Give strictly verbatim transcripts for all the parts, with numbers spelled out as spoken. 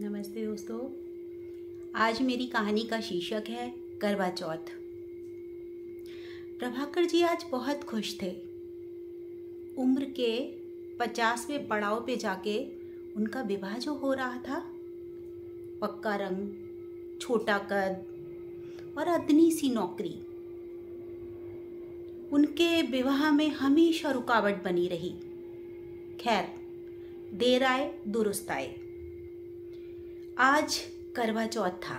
नमस्ते दोस्तों। आज मेरी कहानी का शीर्षक है करवा चौथ। प्रभाकर जी आज बहुत खुश थे। उम्र के पचासवें पड़ाव पे जाके उनका विवाह जो हो रहा था, पक्का रंग, छोटा कद और अदनी सी नौकरी, उनके विवाह में हमेशा रुकावट बनी रही। खैर, देर आए दुरुस्त आए। आज करवा चौथ था।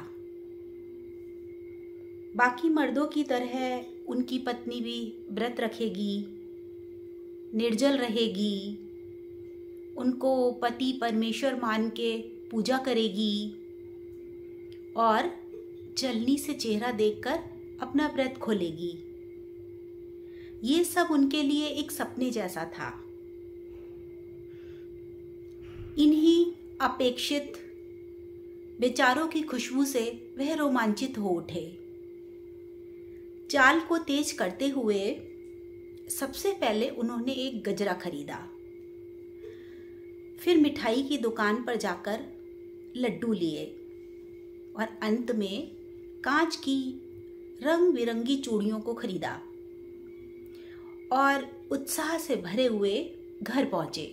बाकी मर्दों की तरह उनकी पत्नी भी व्रत रखेगी, निर्जल रहेगी, उनको पति परमेश्वर मान के पूजा करेगी और चलनी से चेहरा देखकर अपना व्रत खोलेगी। ये सब उनके लिए एक सपने जैसा था। इन्हीं अपेक्षित विचारों की खुशबू से वह रोमांचित हो उठे। चाल को तेज करते हुए सबसे पहले उन्होंने एक गजरा खरीदा, फिर मिठाई की दुकान पर जाकर लड्डू लिए और अंत में कांच की रंग बिरंगी चूड़ियों को खरीदा और उत्साह से भरे हुए घर पहुंचे।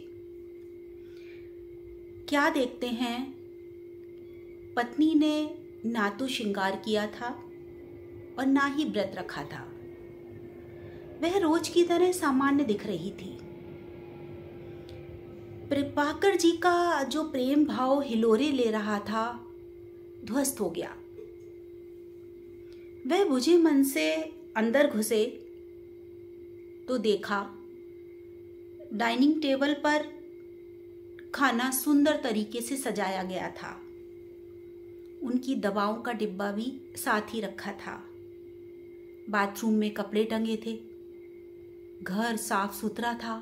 क्या देखते हैं, पत्नी ने ना तो श्रृंगार किया था और ना ही व्रत रखा था। वह रोज की तरह सामान्य दिख रही थी। प्रभाकर जी का जो प्रेम भाव हिलोरे ले रहा था, ध्वस्त हो गया। वह बुझे मन से अंदर घुसे तो देखा डाइनिंग टेबल पर खाना सुंदर तरीके से सजाया गया था। उनकी दवाओं का डिब्बा भी साथ ही रखा था। बाथरूम में कपड़े टंगे थे। घर साफ सुथरा था।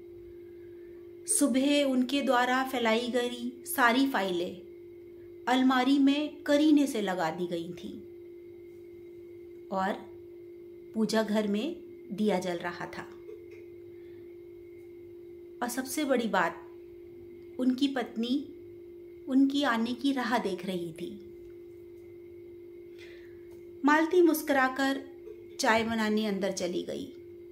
सुबह उनके द्वारा फैलाई गई सारी फाइलें अलमारी में करीने से लगा दी गई थीं और पूजा घर में दिया जल रहा था। और सबसे बड़ी बात, उनकी पत्नी उनकी आने की राह देख रही थी। मालती मुस्कुराकर चाय बनाने अंदर चली गई।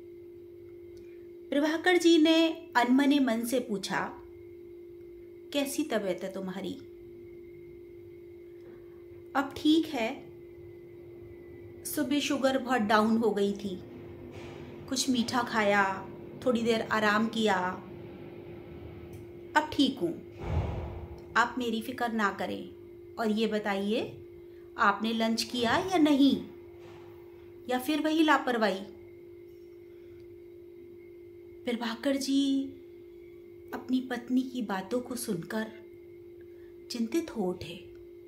प्रभाकर जी ने अनमने मन से पूछा, कैसी तबीयत है तुम्हारी? अब ठीक है। सुबह शुगर बहुत डाउन हो गई थी। कुछ मीठा खाया, थोड़ी देर आराम किया। अब ठीक हूँ। आप मेरी फिक्र ना करें और ये बताइए, आपने लंच किया या नहीं, या फिर वही लापरवाही? प्रभाकर जी अपनी पत्नी की बातों को सुनकर चिंतित हो उठे।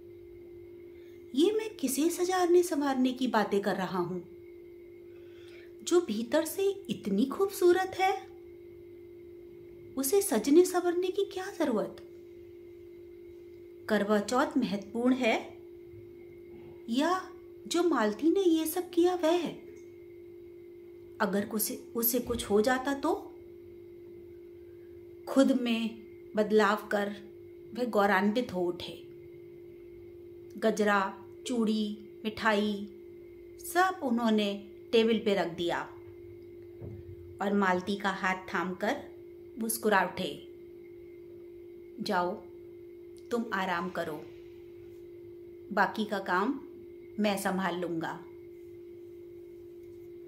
ये मैं किसे सजाने संवारने की बातें कर रहा हूं, जो भीतर से इतनी खूबसूरत है? उसे सजने संवरने की क्या जरूरत? करवा चौथ महत्वपूर्ण है या जो मालती ने ये सब किया वह है? अगर उसे उसे कुछ हो जाता तो? खुद में बदलाव कर वह गौरवान्वित हो उठे। गजरा, चूड़ी, मिठाई सब उन्होंने टेबल पे रख दिया और मालती का हाथ थामकर मुस्कुरा उठे। जाओ, तुम आराम करो, बाकी का काम मैं संभाल लूंगा।